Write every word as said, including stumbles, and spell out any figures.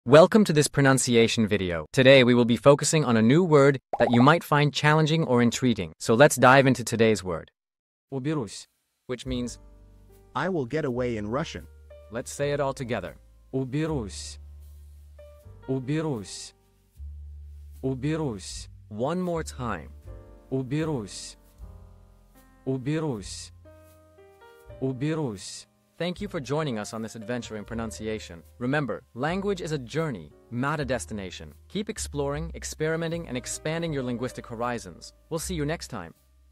Welcome to this pronunciation video. Today we will be focusing on a new word that you might find challenging or intriguing. So let's dive into today's word. Уберусь, which means I will get away in Russian. Let's say it all together. Уберусь. Уберусь. Уберусь. One more time. Уберусь. Уберусь. Уберусь. Thank you for joining us on this adventure in pronunciation. Remember, language is a journey, not a destination. Keep exploring, experimenting, and expanding your linguistic horizons. We'll see you next time.